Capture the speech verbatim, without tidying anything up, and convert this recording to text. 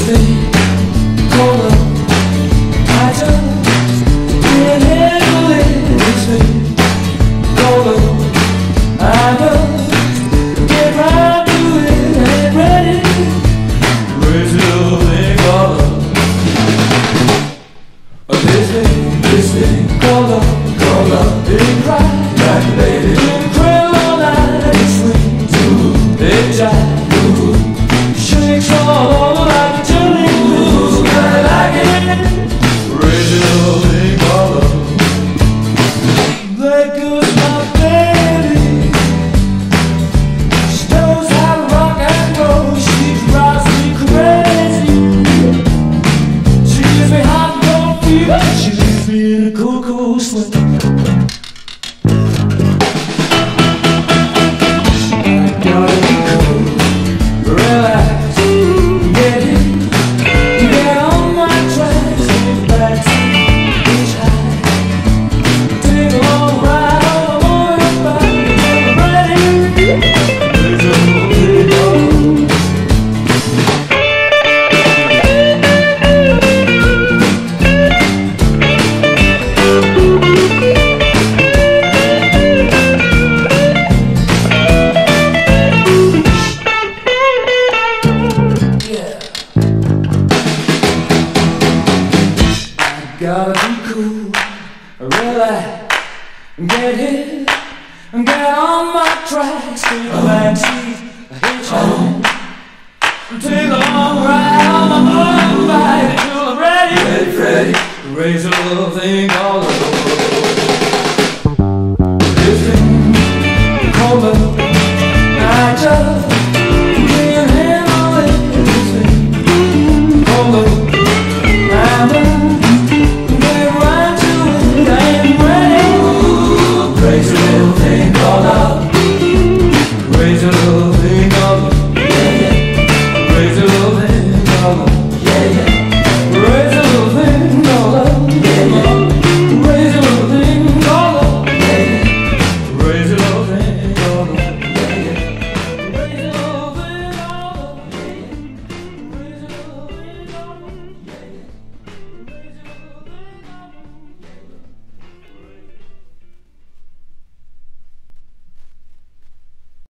thing called love. I just can't handle it. This thing called love. I just get right to it. Ain't ready. Crazy little thing called love. This thing, this thing called love, called love. It right, right, baby. It crawl all night. It swings, ooh, it jives, shakes all over like a jelly fish. I like it. Crazy little thing called love. There goes my baby. She knows how to rock and roll. She drives me crazy. She gives me hot and cold fever. She leaves me in a cool, cool sweat. Gotta be cool, relax, get hit, get on my tracks, take a backseat, hitchhike, take a long ride on my motorbike until I'm ready, ready, ready, raise a little thing called love.